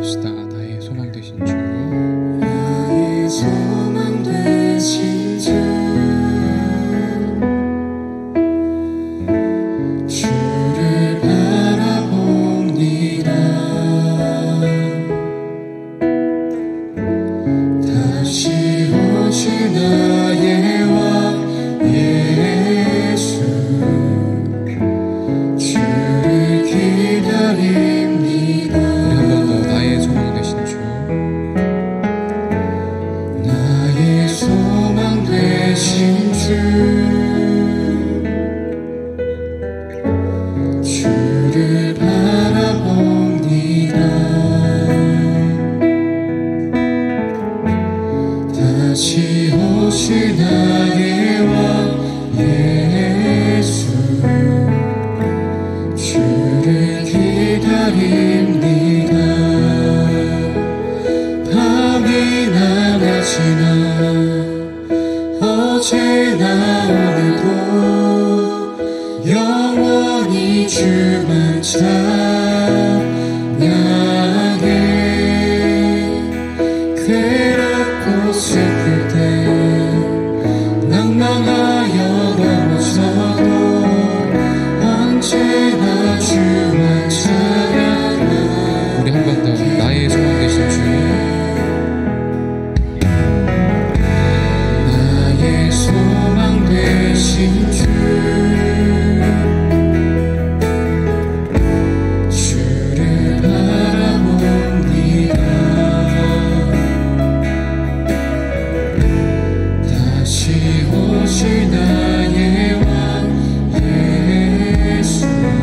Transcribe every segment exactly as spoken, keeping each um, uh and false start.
고백합시다. 나의 소망 되신 주, 나의 소망 되신 주, 주를 바라봅니다. 다시 오실 나의 왕 예수, 주를 기다립니다. 우리 한 번 더 나의 소망 되신 주, 나의 소망 되신 주, 주를 바라봅니다. 다시 오실 나의 왕 예수, 주를 기다립니다. 밤이나 낮이나 어제나 오늘도 영원히 주만 찬양해. 괴롭고 슬플 때 낭망하여 넘어져도 언제나 주만 찬양해. 우리 한 번 더 나의 소망 되신 주, 나의 소망 되신 주, 주를 바라봅니다. 다시 오실 나의 왕 예수,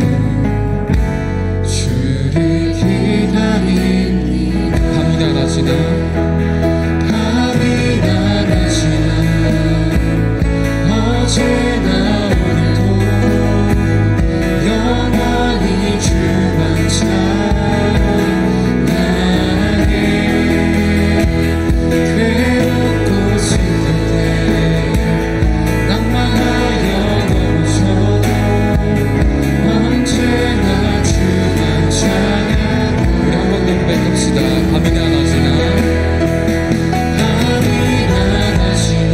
주를 기다립니다. 밤이나 낮이나 밤이나 낮이나 어제나 오늘도 영원히 주만 찬양해. 괴롭고 슬플 때 낭만하여 넘어져도 언제나 주만 찬양해. 우리 한 번 더 고백합시다. 밤이나 낮이나 밤이나 낮이나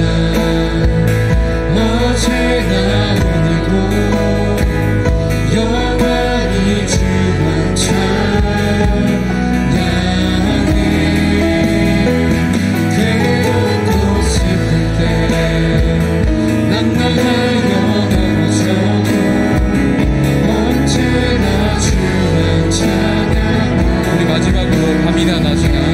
어제나 오늘도 영원히 주만 찬양해. 괴롭고 슬플 때 낭만하여 넘어져도 언제나 주만 찬양해. 우리 마지막으로 밤이나 낮이나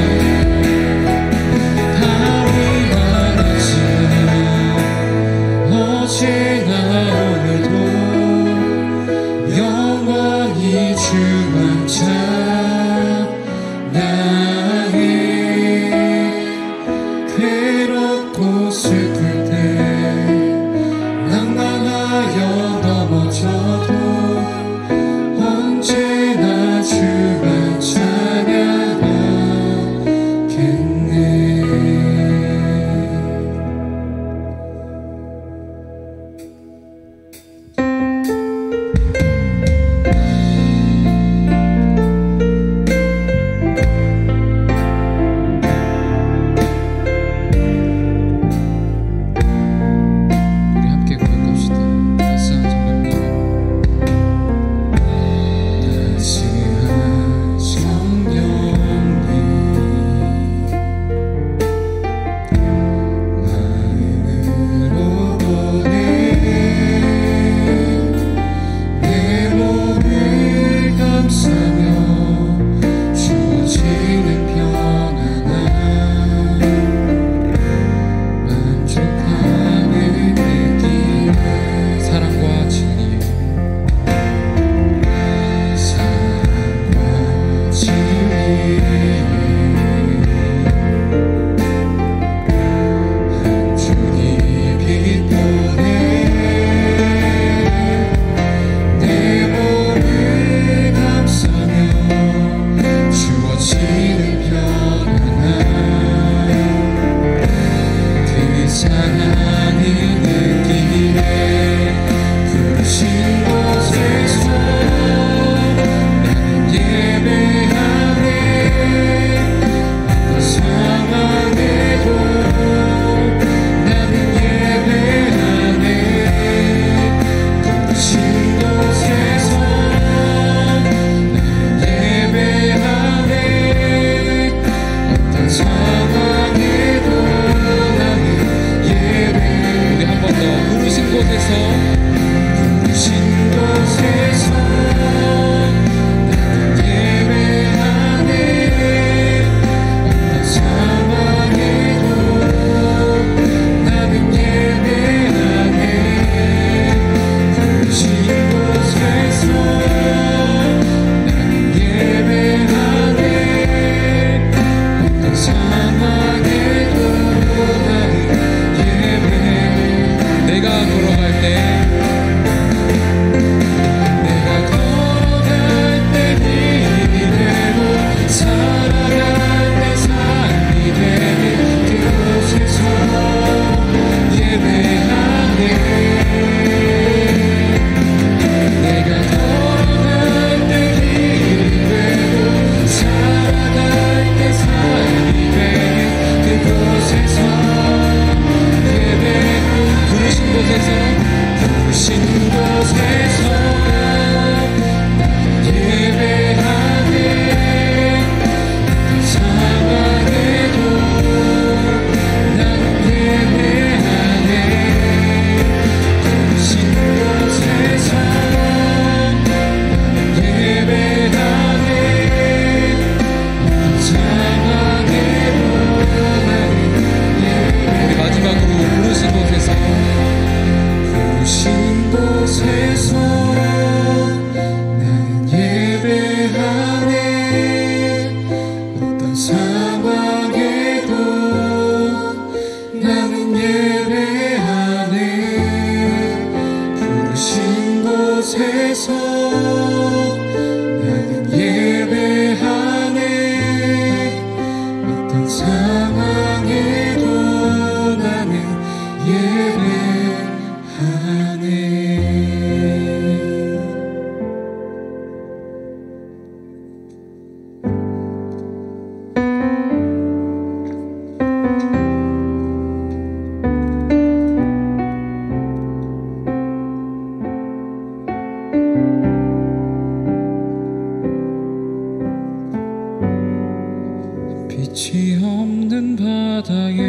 빛이 없는 바다에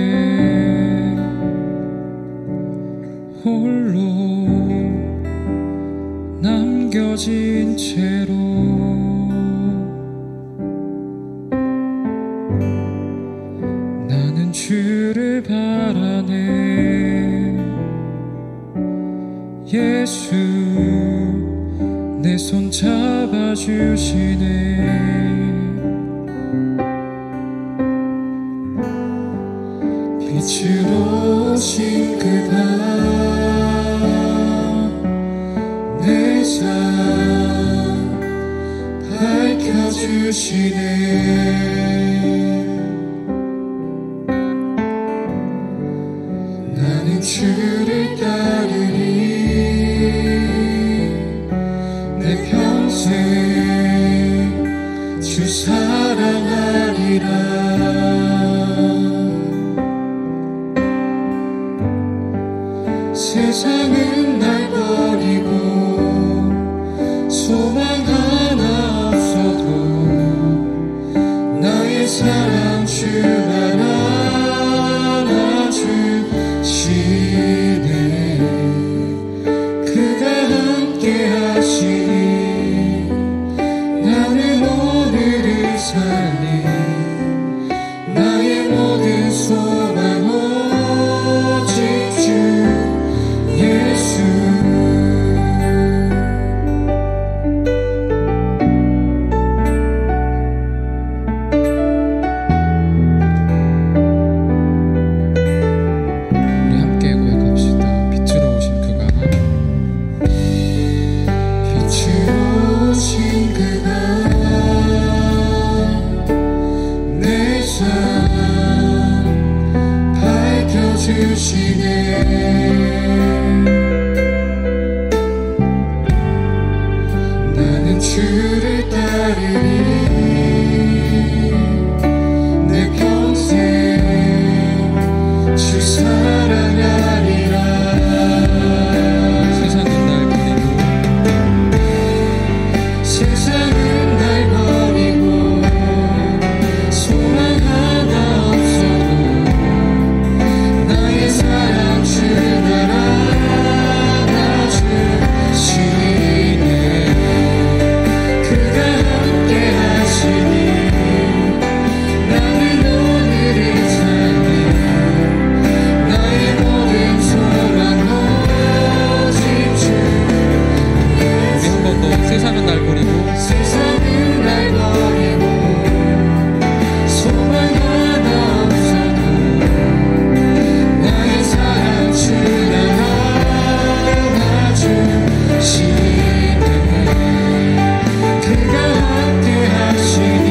홀로 남겨진 채로 나는 주를 바라네. 예수 내 손 잡아주시네. 빛으로 오신 그가 내 삶 밝혀주시네. 나는 주를 따르리. 내 평생 주 사랑하리라. 세상은 날 버리고 소망 하나 없어도 나의 사랑 주 하나 주시네. 그가 함께 하시니 나는 오늘을 살리. 나의 모든 소망 오직 주 예수. 우리 함께 고백합시다. 빛으로 오신 그가 빛으로 오신 그가 내 삶 밝혀주시네. 주를 따르리. 내 평생 주 사랑하리라. 세상은 날 버리고 세상은 날 버리고 소망 하나 없어도 나의 사랑 주 나라 주시네. 세상은 날 버리고 세상은 날 버리고 소망 하나 없어도 나의 사랑 주 하나 주시네. 그가 함께 하시니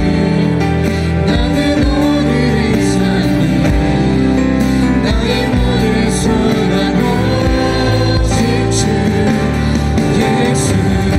나는 오늘을 살리. 나의 모든 소망 오직 주 예수.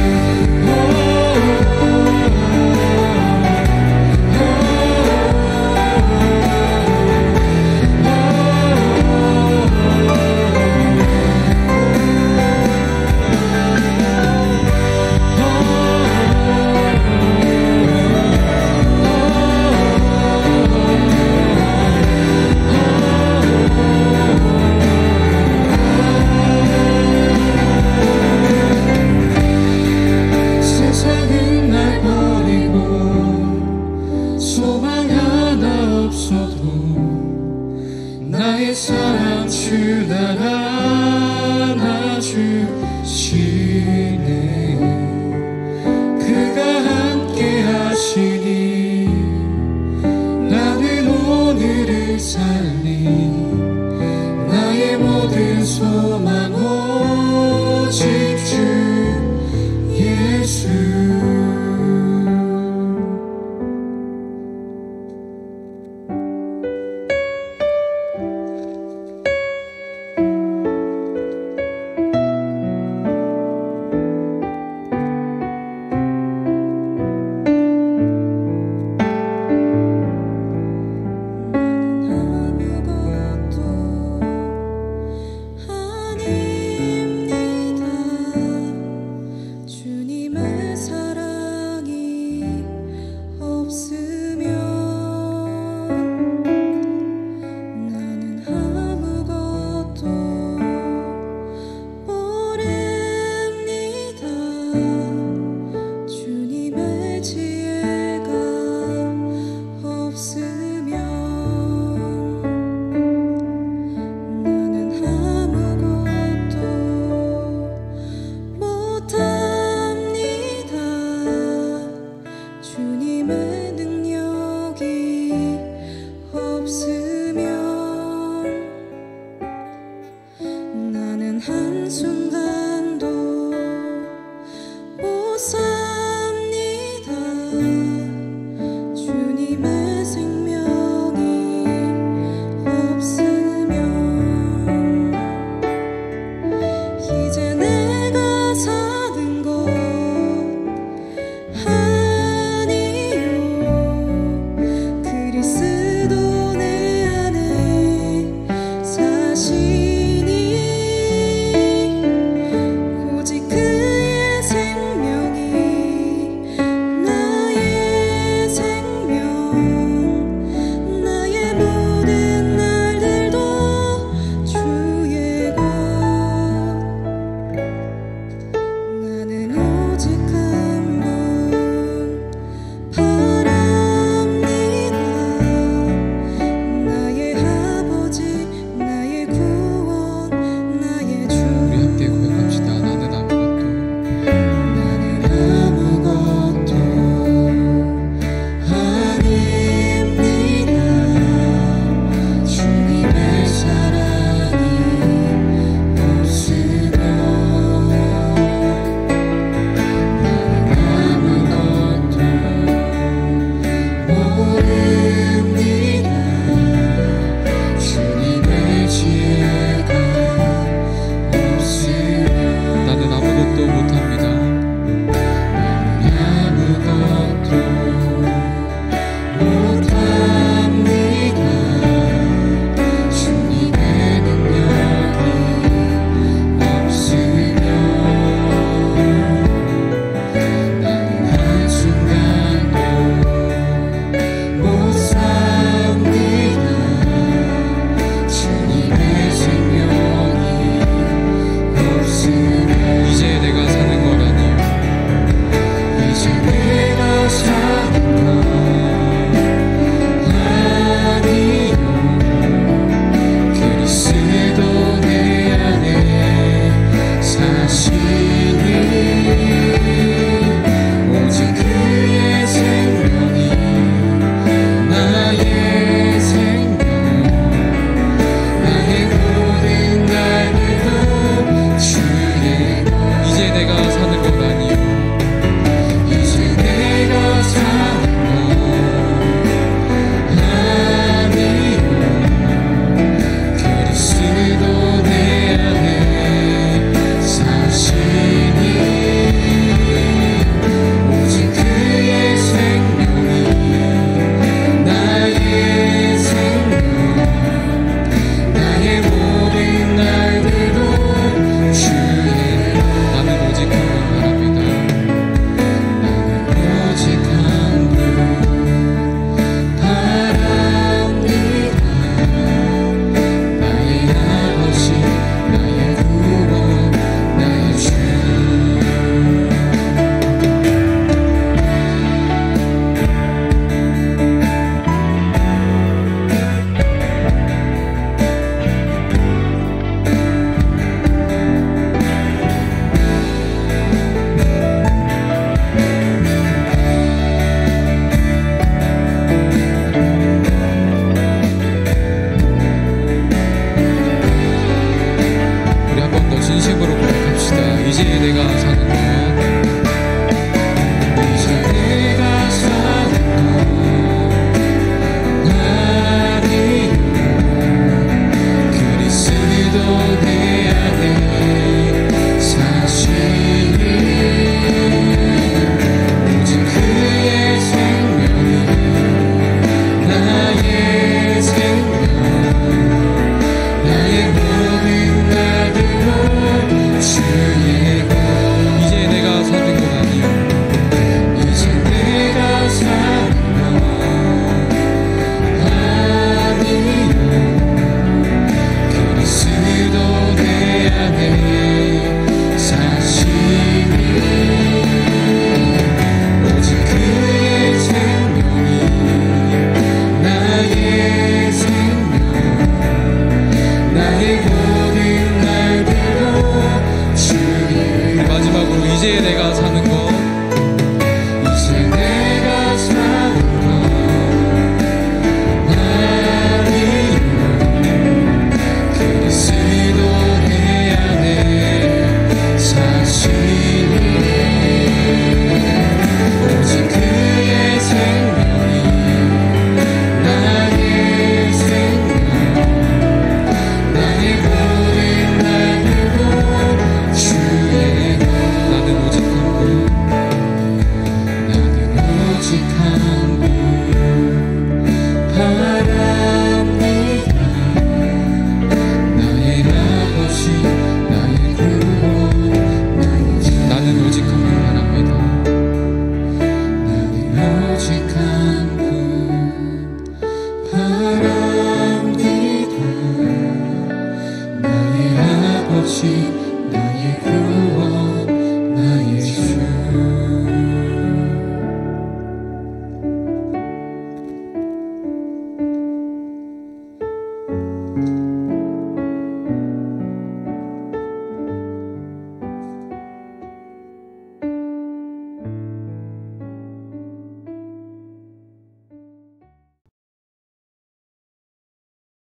세상은 날 버리고 소망 하나 없어도 나의 사랑 주 나라 주시네. 그가 함께 하시니 나는 오늘을 살리. 나의 모든 소망